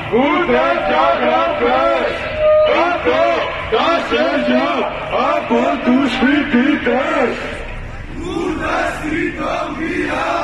ούτε κι αγραφές, κάτω τα σέρια από τους φοιτητές. Ούτε στην Ταμβία